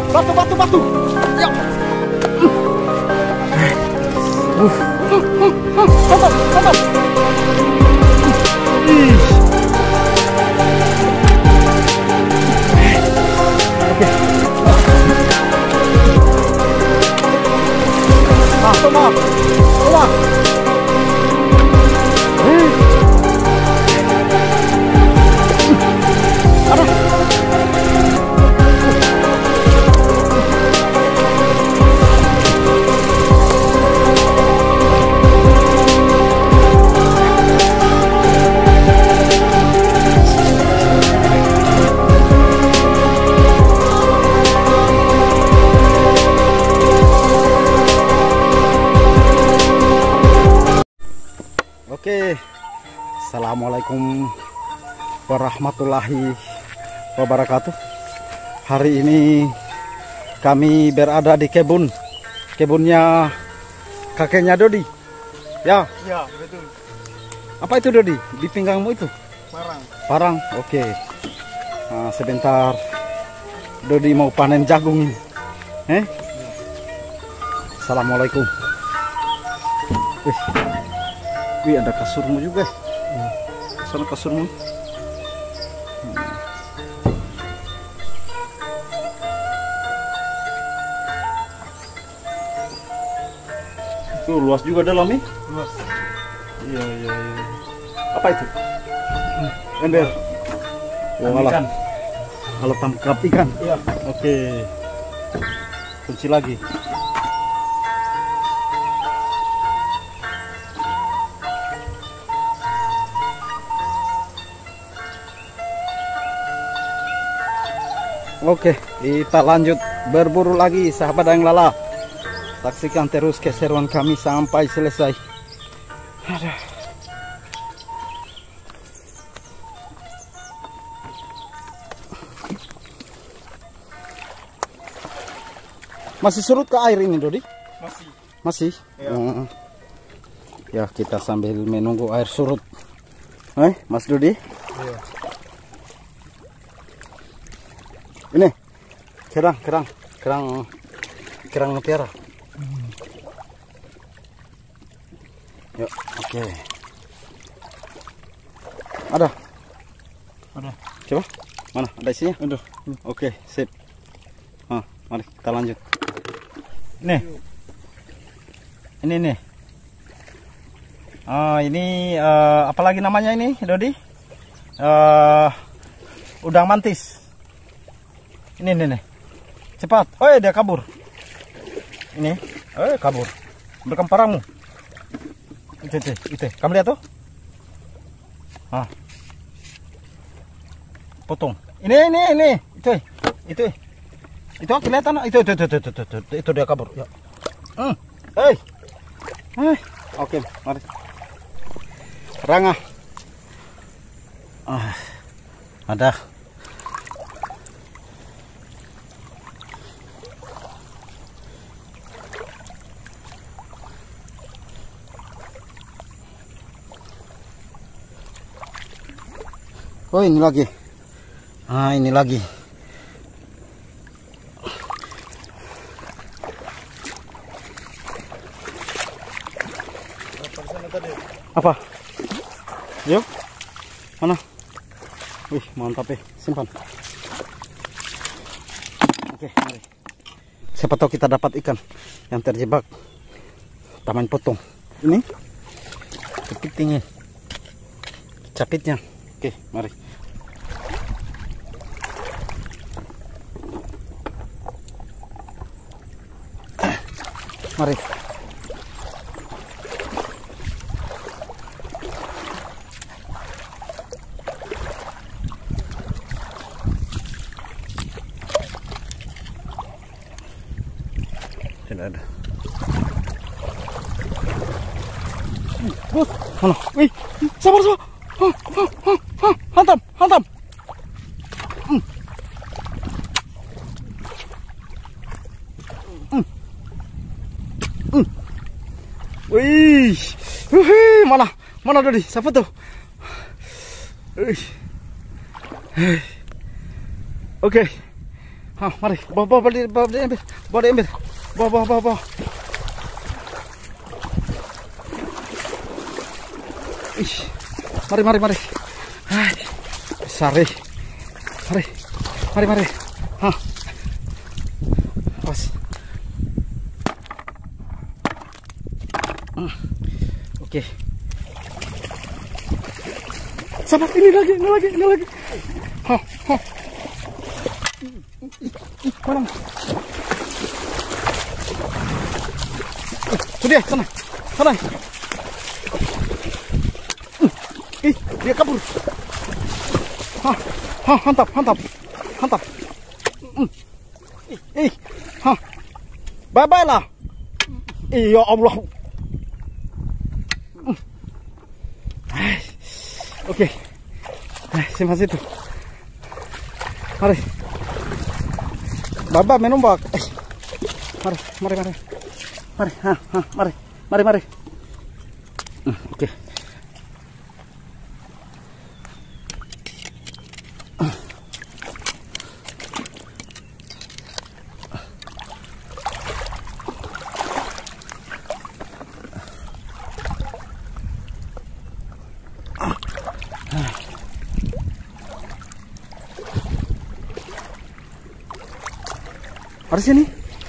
Batu. Ya. Mantap. Oke. Toma. Oke, assalamualaikum warahmatullahi wabarakatuh. Hari ini kami berada di kebunnya kakeknya Dodi. Ya, betul. Apa itu Dodi? Di pinggangmu itu? Parang. Oke. Nah, sebentar Dodi mau panen jagung ini. Assalamualaikum. Wih, ada kasurmu juga. Sana kasurmu. Tuh luas juga dalamnya. Luas. Iya. Apa itu? Ember. Ikan. Alat tangkap ikan. Iya. Oke. Kunci lagi. Oke, kita lanjut berburu lagi, sahabat yang lala. Saksikan terus keseruan kami sampai selesai. Aduh. Masih surut ke air ini, Dodi? Masih? Ya. Ya, kita sambil menunggu air surut. Mas Dodi? Iya. Ini kerang mutiara. Yuk, oke. Ada. Coba, mana? Ada isinya? Ada. Oke, sip. Mari kita lanjut. Nih. Ini. Ini apa lagi namanya ini, Dodi? Udang mantis. Ini. Cepat. Dia kabur. Ini. Kabur. Ambilkan parangmu. Itu. Kamu lihat tuh? Potong. Ini. Itu. Itu kelihatan. Itu dia kabur. Ya. Oke, mari. Rangah. Ada. Oh, ini lagi. Ini lagi. Apa? Yuk. Mana? Wih, mantap ya. Simpan. Oke, mari. Siapa tahu kita dapat ikan yang terjebak taman potong. Ini kepitingnya, capitnya. Oke, mari. Mari. Tidak ada. Bos, mana? Wih, sabar. Hantam. Wih, mana Dodi? Siapa tuh? Oke, Mari, bawa diambil. Bawa diambil. Bawa. Ih, mari. Hai, besar deh. Mari. Awas. Oke. Sabar, ini lagi. Mana? Sudah, sana. Dia kabur. Mantap. Bye-bye lah. Ya Allah. Oke. Simpan situ. Mari. Baba menombak. Mari. Mari. Oke. Ada sini.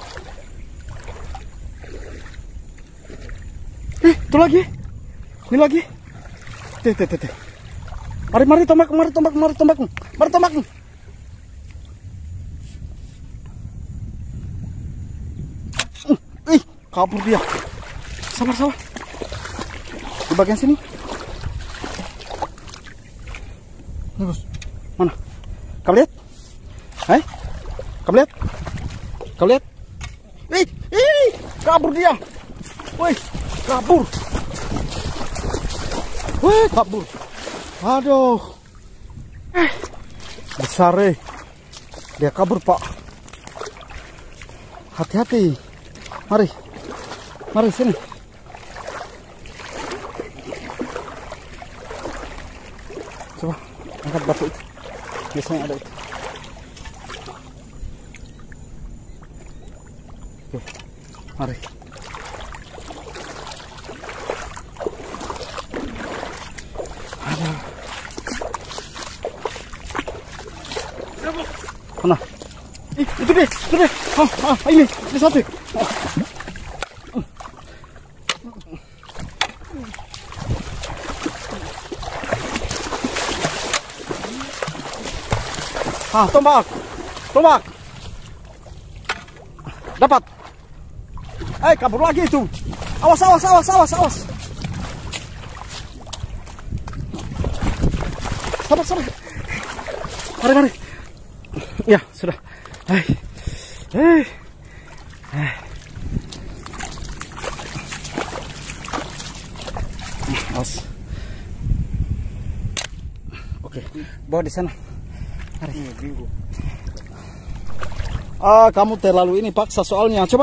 Itu lagi. Ini lagi. Teh. Mari tombak. Kabur dia. Sabar. Di bagian sini. Nih, Bos. Mana? Kamu lihat? Kamu lihat? Kabur dia. Kabur. Aduh. Besar dia kabur, Pak. Hati-hati. Mari sini. Coba angkat batu itu. Biasanya ada itu. Oke, mari. Mana? Itu deh. Ini satu. Tombak. Dapat. Kabur lagi itu. Awas. Sabar. Mari. Ya, sudah. Awas. Oke, bawa di sana. Mari. Kamu terlalu ini paksa soalnya. Coba.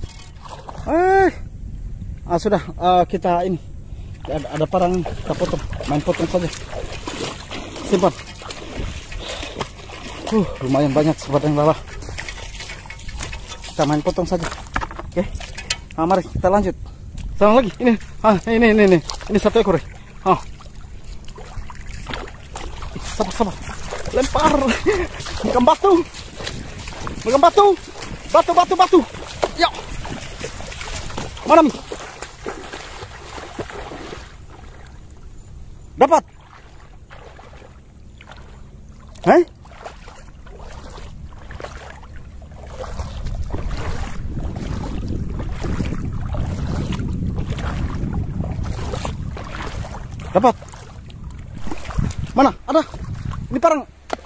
Sudah. Kita ini ada parang kita potong. Main potong saja. Simpan. Lumayan banyak sebatang lala. Kita main potong saja. Oke. Mari kita lanjut. Sama lagi. Ini. Ini satu ekor. Sabar. Lempar. Bukan batu. Batu. Ya. Mana? Dapat. Dapat. Mana? Ada. Ini parang.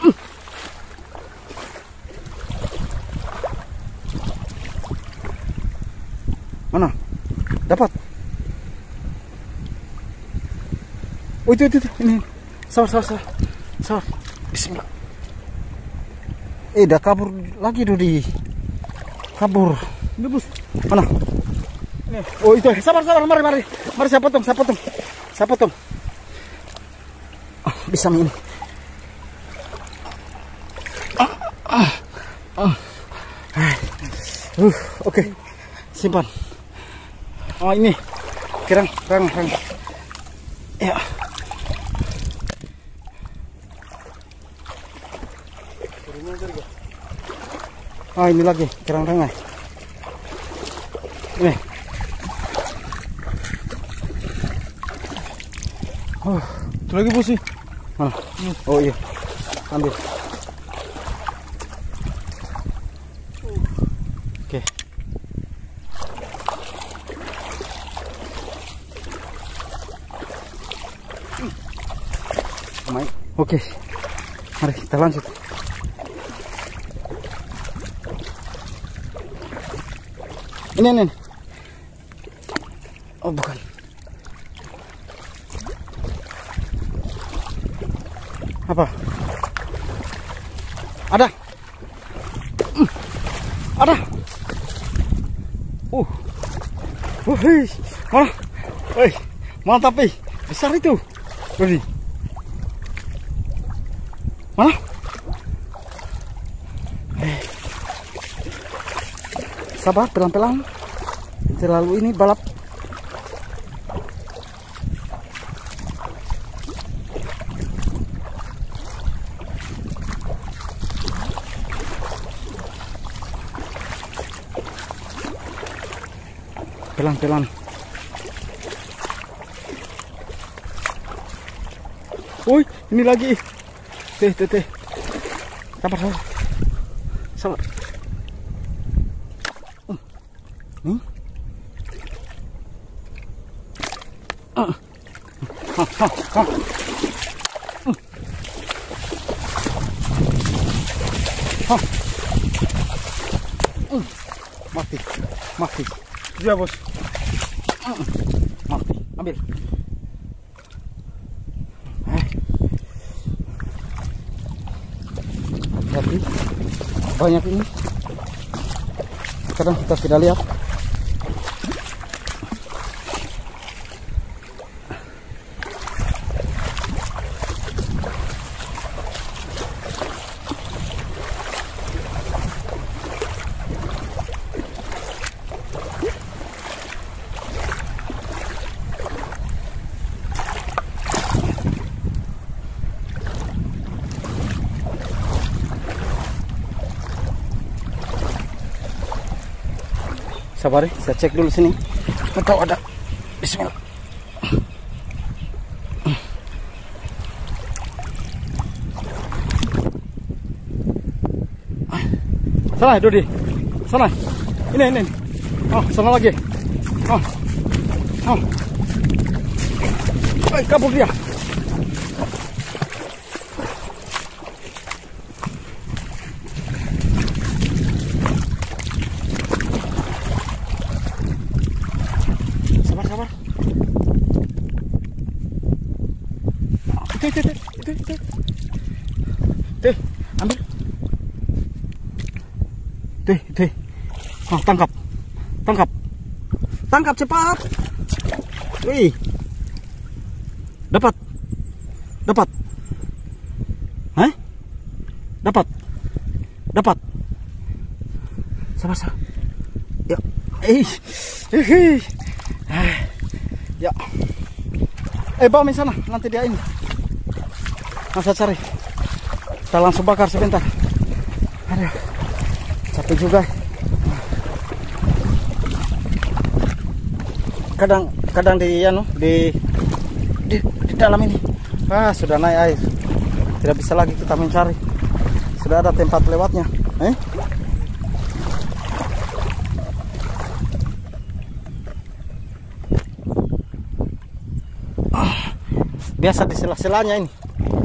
Mana? Dapat. Oh, itu. Ini. Sabar. Bismillah. Dah kabur lagi, Dodi. Kabur. Ini, Bos. Mana? Oh, itu. Sabar. Mari saya potong. Bisa ini. Oke. Simpan. Oh ini. Kerang. Ya. Ah ini lagi kerang tengah. Ini. Itu lagi bos sih. Mana? Oh iya. Ambil. Oke. Oke. Mari kita lanjut. Ini. Oh bukan. Apa? Ada. Ada. Hei, mana? Hei, mantap nih. Besar itu. Dodi. Mana? Sabar, pelan-pelan. Terlalu ini balap. Pelan-pelan. Woi, ini lagi. Teh. Sabar. Nih. Mati. Iya bos. Mati. Ambil. Hati. Banyak ini. Kadang kita tidak lihat. Sabar, saya cek dulu sini. Atau ada. Bismillah. Sana, Dodi. Sana. Ini. Oh, sana lagi. Oh. Kabur dia. Sabar. Itu. Tuh, ambil. Tuh. Oh, tangkap cepat. Wih. Dapat. Hah? Dapat. Sabar. Ya. Ya. Bawa di sana, nanti dia ini. Masa cari. Kita langsung bakar sebentar. Aduh. Capek juga. Kadang di dalam ini. Sudah naik air. Tidak bisa lagi kita mencari. Sudah ada tempat lewatnya. Biasa di sela-selanya ini.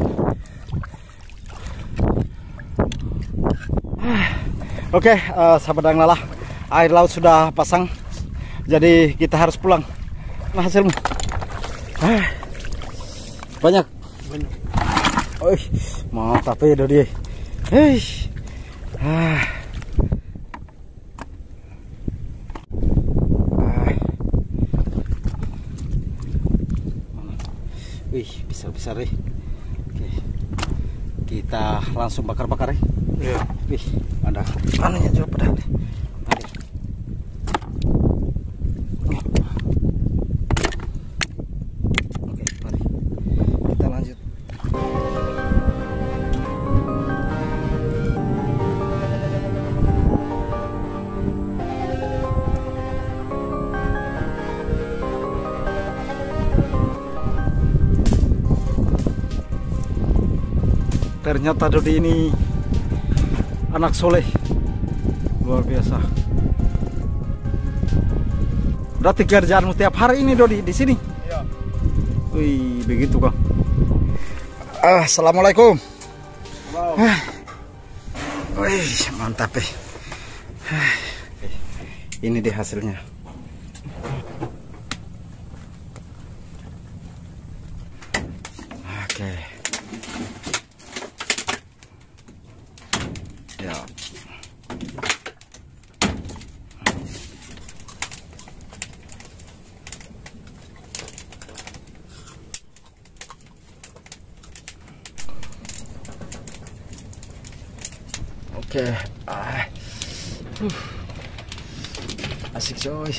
Oke, sahabat Dang Lala, air laut sudah pasang, jadi kita harus pulang. Nah, hasilmu banyak. Mantap ya Dodi. Besar deh. Oke. Kita langsung bakar ya. Iya. Ada anunya juga pedang deh. Mari. Ternyata Dodi ini anak soleh, luar biasa. Berarti kerjaanmu tiap hari ini Dodi di sini? Iya. Wih, begitu Kang. Assalamualaikum. Wih, mantap ya. Ini deh hasilnya. Oke. Ya. Oke. Asik coy.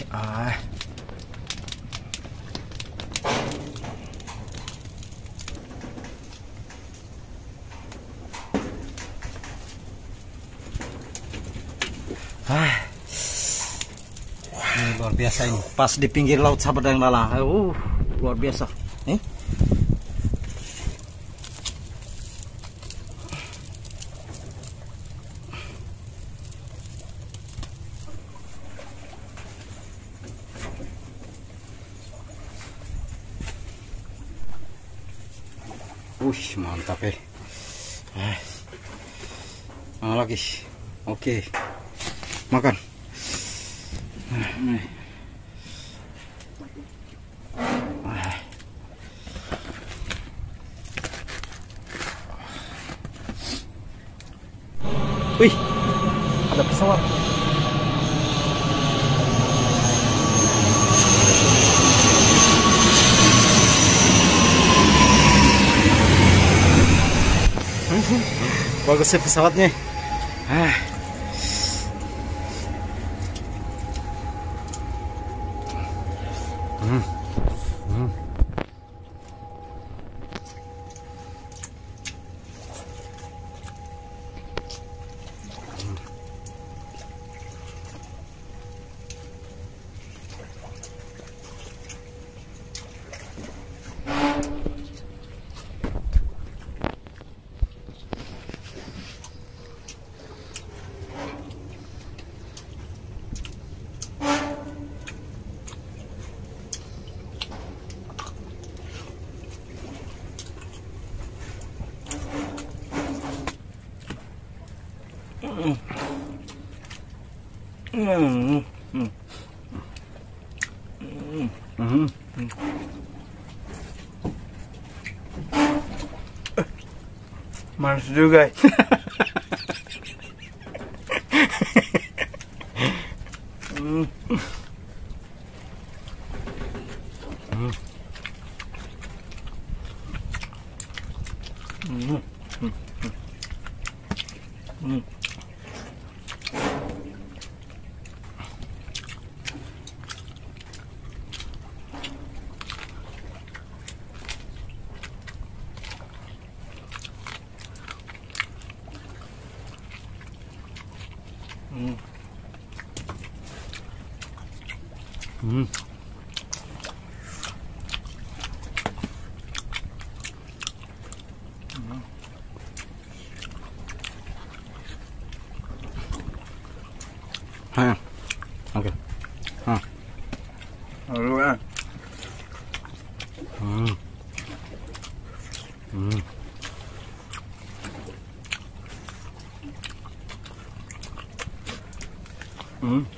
Ini luar biasa ini. Pas di pinggir laut sahabat yang lala. Luar biasa. Nih. Mantap ya. Mana lagi? Oke. Makan. Wih, ada pesawat. Bagus sih pesawatnya. Manis juga. Oke. Lalu kan. Hmm.